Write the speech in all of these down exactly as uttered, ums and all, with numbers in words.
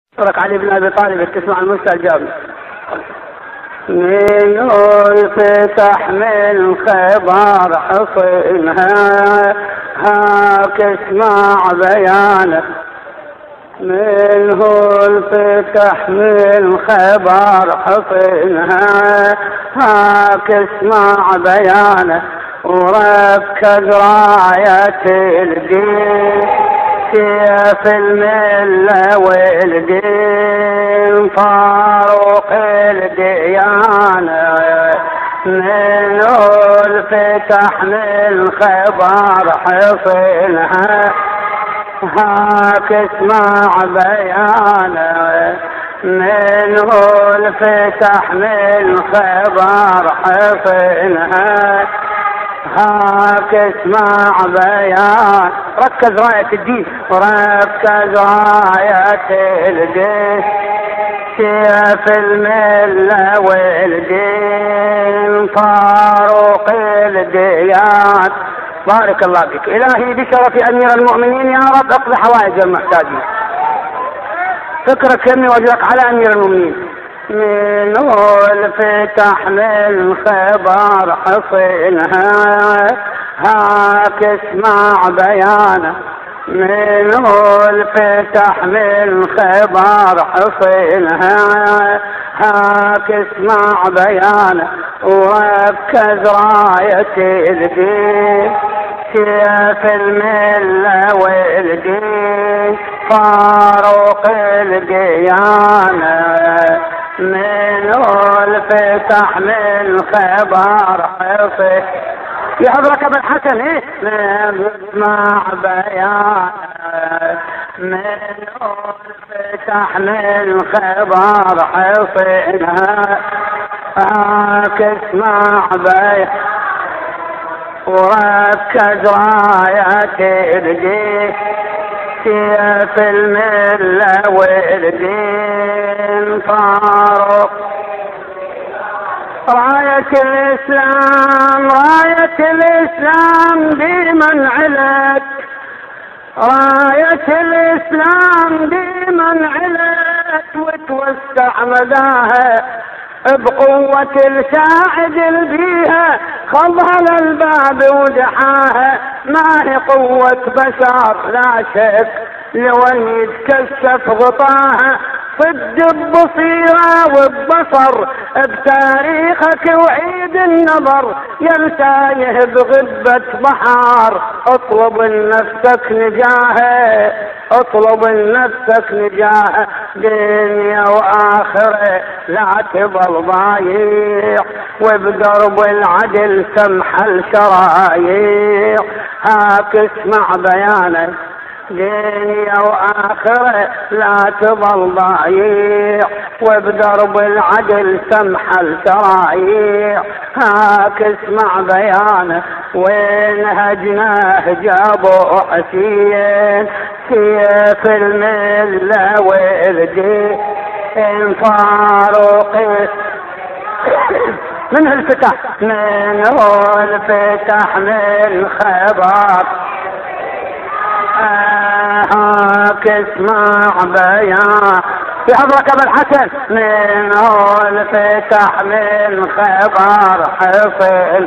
ترك علي بن أبي طالب تسمع المستجاب. من الفتح من خبر حصنها هاك اسمع بيانه. منه الفتح من خبر حصنها هاك اسمع بيانه. وركز راية الدين سيف الملة والدين فاروق الديانة. من الفتح من خبر حصنها هاك اسمع بيانه. من الفتح من خبر حصنها هاك اسمع بيان. ركز راية الدين وركز راية الدين سيف الملة والدين فاروق الديان. بارك الله فيك. إلهي بشرف أمير المؤمنين يا رب اقضي حوائج المحتاجين. فكرك يمي وجهك على أمير المؤمنين. من الفتح من خبر حصنها هاك اسمع بيانه. من الفتح من خبر حصنها هاك اسمع بيانه. وركز راية الدين سيف الملة والدين فاروق الديانة. من الفتح من خبر حصن يحضرك ابن حسن ايه مع بيان. من الفتح من خبر حصنها هاك اسمع بيان. وركز راية الدين سيف الملة والدين فاروق راية الإسلام. راية الإسلام بمن علت. راية الإسلام بمن علت وتوسع مداها بقوة الساعد البيها خضها للباب ودحاها. ما هي قوة بشر لا شك لو يتكشف غطاها. صد ببصيرة وببصر بتاريخك وعيد النظر يلتايه بغبة بحار. اطلب لنفسك نجاهه اطلب لنفسك نجاهه دنيا واخره لا تظل ضايع. وبدرب العدل سمح الشرايع هاك اسمع بيانه. دنيا واخره لا تظل ضايع. وبدرب العدل سمح الشرايع هاك اسمع بيانه. وين هجناه جابوا حسين سيف الملة والدين فاروق. من الفتح من الفتح من خبر هاك اسمع بيان. في حضرك ابو الحسن. من الفتح من خبر حصن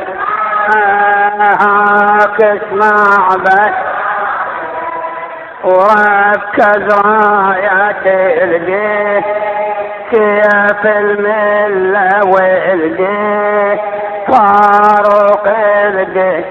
هاك اسمع بيان. وركز راية الدين سيف الملة والدين فاروق الدين.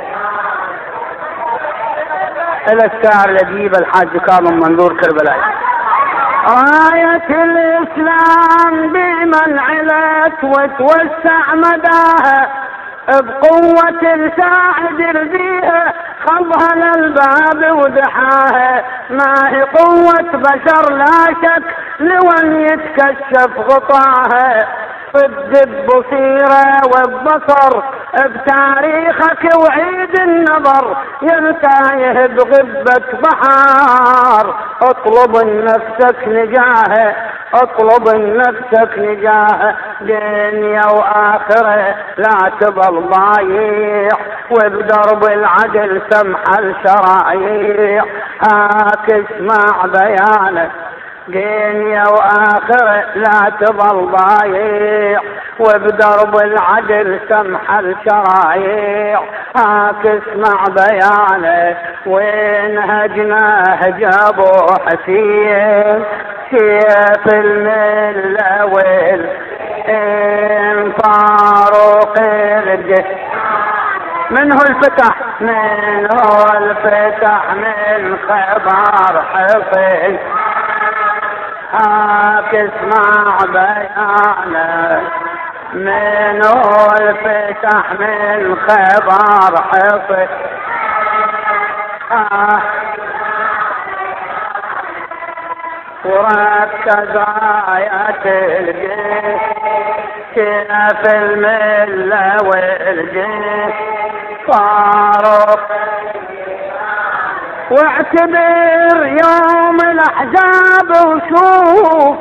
إلى الشاعر الأديب الحاج كاظم منظور كربلاء. راية الإسلام بمن علت وتوسع مداها بقوة الساعد ربيها خضها للباب ودحاها. ما هي قوة بشر لا شك لو يتكشف غطاها. صد ببصيرة وببصر بتاريخك وعيد النظر يلتايه بغبة بحار. اطلب لنفسك نجاهه اطلب لنفسك نجاهه دنيا واخره لا تظل ضايع. وبدرب العدل سمح الشرايع هاك اسمع بيانه. دنيا وآخرة لا تظل ضايع، وبدرب العدل سمح الشرايع. هاك اسمع بيانه وين هجناه جابوا حسين، سيف الملة والإن فاروق الجه. منه الفتح منه الفتح من خبر حصين. هاك اسمع بيانه منه الفتح من خبر حصين. آه وركز آيات الجيش كيف الملة والجيش فاروق. واعتبر يوم الأحزاب وشوف،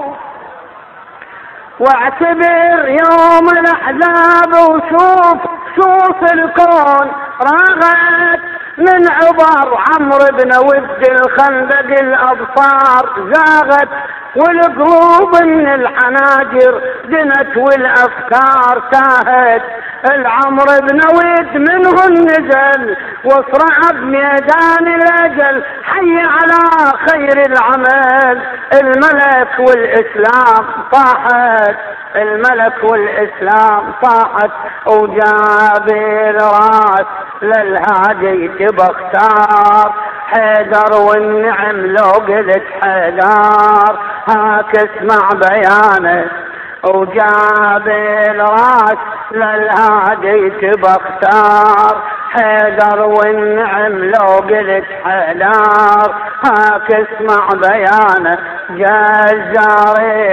واعتبر يوم الأحزاب وشوف، شوف الكون راغت من عبر عمرو بن ود الخندق. الأبصار زاغت والقلوب من الحناجر دنت والأفكار تاهت. العمر بن ود منه النزل واصرع بميدان الأجل، حي على خير العمل. الملك والإسلام صاحت، الملك والإسلام صاحت. وجاب الراس للهادي تبختار حيدر، والنعم لو قلت حيدر. هاك اسمع بيانه وجاب الراس للهادي تبختار حيدر، والنعم لو قلت حيدر. هاك اسمع بيانه جزار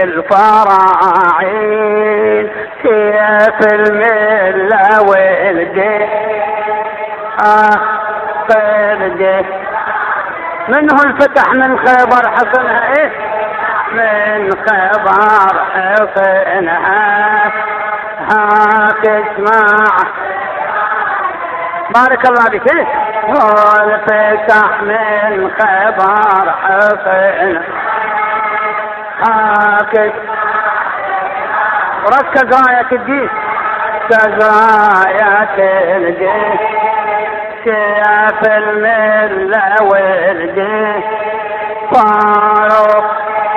الفراعين، سيف الملة والدين. آه فرده منه الفتح من خيبر حصنها. ايه من خيبر حصنها. هاك اسمع بارك الله بك. ايه الفتح من خيبر حصنها. هاك ركز راية الجيش، ركز راية الجيش، سيف الملة والجيش فاروق.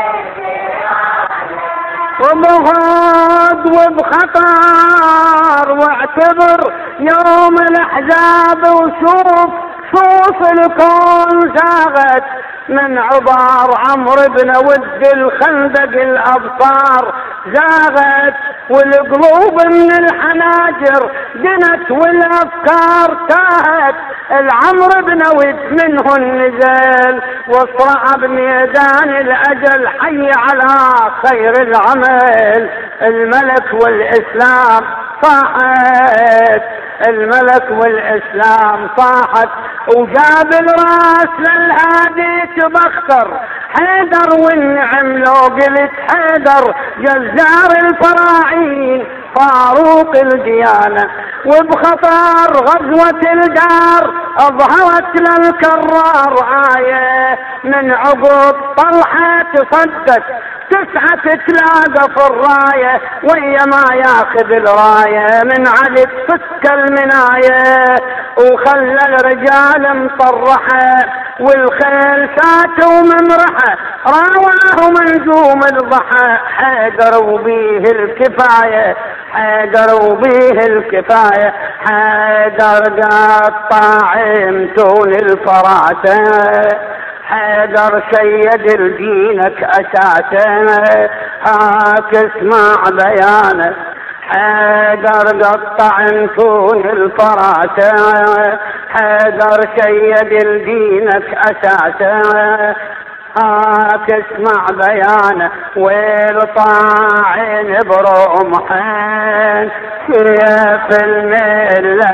وبغض وبخطر واعتبر يوم الأحزاب وشوف، شوف الكون زاغت من عبار عمرو بن ود الخندق. الأبصار زاغت والقلوب من الحناجر دنت والأفكار تاهت. العمر بن ود منه النزل واصرع بميدان الأجل، حي على خير العمل. الملك والإسلام صاحت، الملك والإسلام صاحت. وجاب الراس للهادي تبختر حيدر، والنعم لو قلت حيدر. جزار الفراعين فاروق الديانة، وبخطر غزوة الدار أظهرت للكرار آية. من عقب طلحة تصدت تسعة تتلاقى في الراية، ويا ما ياخذ الراية من علي تفك المناية. وخلى الرجال مطرحة والخيل سات وممرحة، راواه منجوم الضحى. حيدر وبيه الكفاية، حيدر وبيه الكفاية. حيدر قطع متون الفراسة، حيدر سيد الدينك أساسا. هاك اسمع بيانه حيدر قطع متون الفراسة، حيدر سيد الدينك أساسا. هاك اسمع بيانه ويل طاعن برمحين، سيف الملة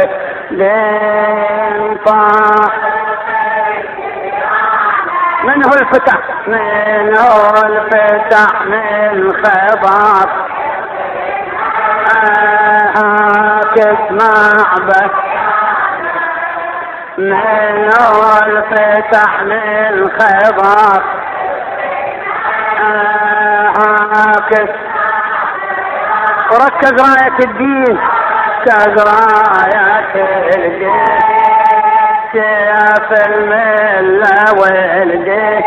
ودين طاع. منه الفتح منه الفتح من خبر. هاك اسمع به منه الفتح من خبر. هاكس وركز راية الدين، ركز راية الدين، سيف الملة والدين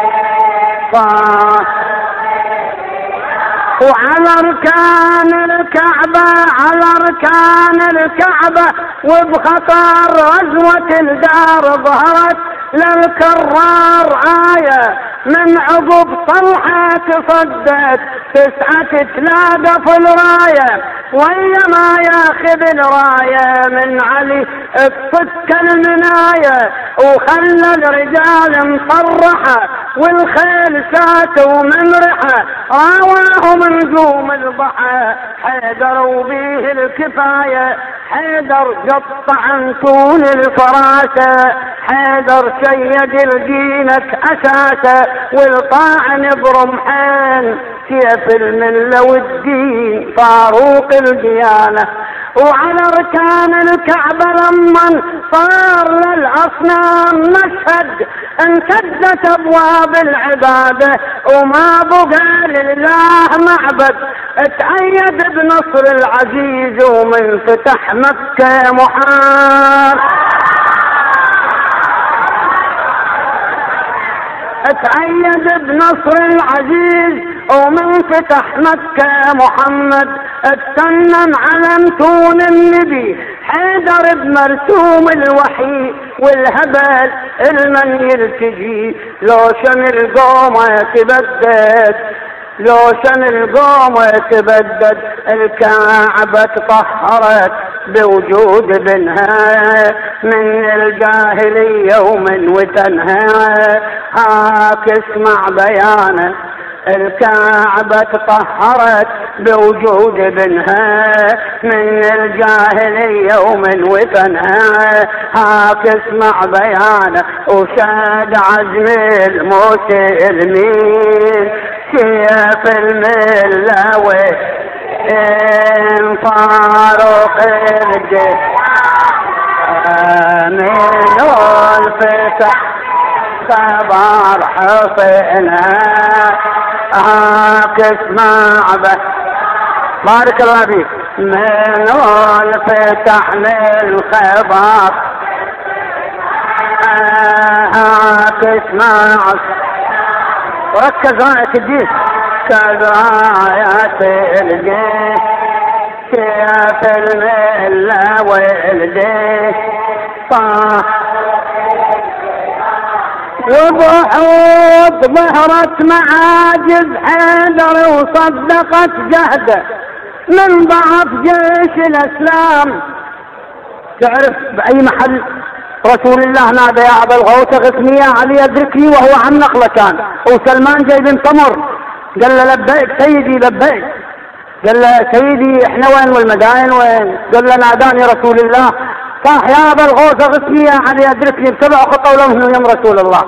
وعلى اركان الكعبة، على اركان الكعبة وبخطر غزوة الدار ظهرت للكرار آية من عقب صلحة تصدت تسعة تلاقى في الراية، ويا ما ياخذ الراية من علي تفك المناية، وخلى الرجال مصرحة والخيل ساتوا ومنرحة، راواهم نجوم الضحى حيدر وبيه الكفاية، حيدر قطع عن الفراسة، حيدر سيد الجينك أساسه والطاعن برمحين، سيف الملة والدين فاروق الديانة. وعلى اركان الكعبة لما صار للاصنام مشهد انسدت ابواب العبادة وما بقى لله معبد، اتأيد بنصر العزيز ومن فتح مكة محارب، اتأيد بنصر العزيز ومن فتح مكة محمد، اتسنن علم تون النبي حيدر بمرسوم الوحي، والهبل المن يلتجي لو شن القومة تبدد، لو شن القومة تبدد، الكعبة طهرت بوجود ابنها من الجاهلية ومن وثنها، هاك اسمع بيانه، الكعبة طهرت بوجود ابنها من الجاهلية ومن وثنها، هاك اسمع بيانه، وشاد عزم المسلمين سيف الملة وإن فاروق الدين من الفتح خبر حسنها، هاك اسمع به بارك الله فيك من الفتح للخبر، هاك اسمع وركز راية الدين، كراية الدين سيف الملة والدين وبحوط ظهرت معاجز حيدر وصدقت جهده من ضعف جيش الاسلام. تعرف باي محل رسول الله نادى يا ابا الغوث اغثني يا علي ادركني وهو عن نخله كان، وسلمان جاي بن تمر قال له لبيك سيدي لبيك، قال له سيدي احنا وين والمدائن وين؟ قال له ناداني رسول الله، صح يا ابا الغوث اغثني يا علي ادركني بسبع خطى ولم يم رسول الله.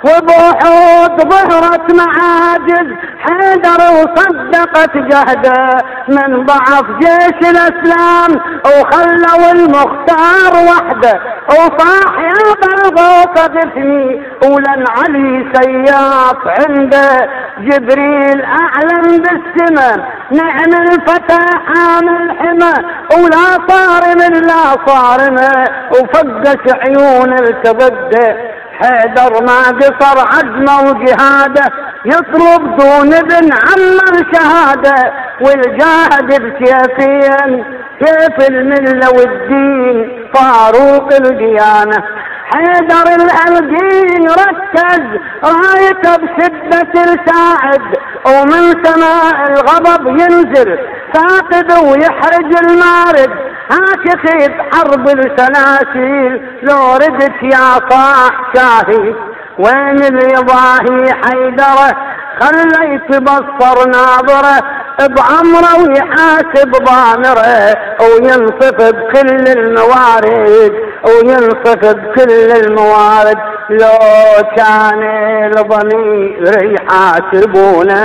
وبحوط ظهرت معاجز حيدر وصدقت جهده من ضعف جيش الاسلام، وخلوا المختار وحده وصاح يا بالغوث اغثني، ولن علي سياف عنده جبريل اعلم بالسماء، نعم الفتى حامل حمى ولا صارم لا صارمه، وفقش عيون التضده حيدر ما قصر عزمه وجهاده، يطلب دون ابن عمر شهاده، والجاهد بسيفين سيف المله والدين فاروق الديانه. حيدر الألقين ركز رايته بشدة الساعد، ومن سماء الغضب ينزل ثاقب ويحرج المارد، هاك خيف حرب السلاسل لو ردت يا صاح شاهي، وين اللي يضاهي حيدره خلى يتبصر ناظره بعمره ويحاسب ضامره، وينصف بكل الموارد وينصف بكل الموارد، لو كان الضمير يحاسبونه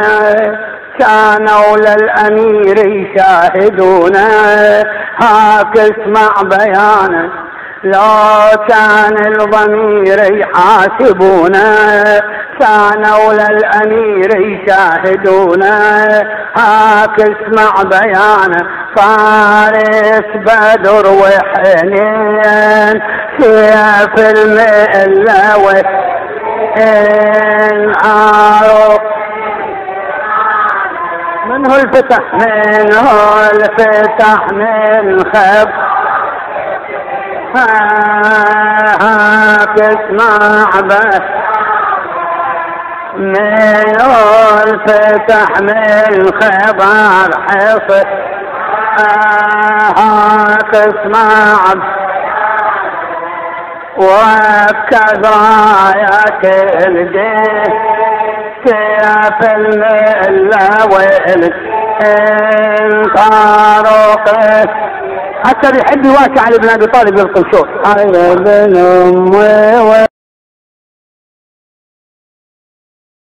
كانوا للأمير يشاهدونه، هاك اسمع بيانه لو كان الضمير يحاسبونا كانوا للأمير يشاهدونا. هاك اسمع بيان فارس بدر وحنين سيف المئة وإن عارف منه الفتح منه الفتح من خب. هاك اسمع بس من الفتح من خبر حصر. هاك اسمع وكذاك الدين سيف الملة والانطارق. حتى بيحب يواكي علي بن ابي طالب يلقي شوط.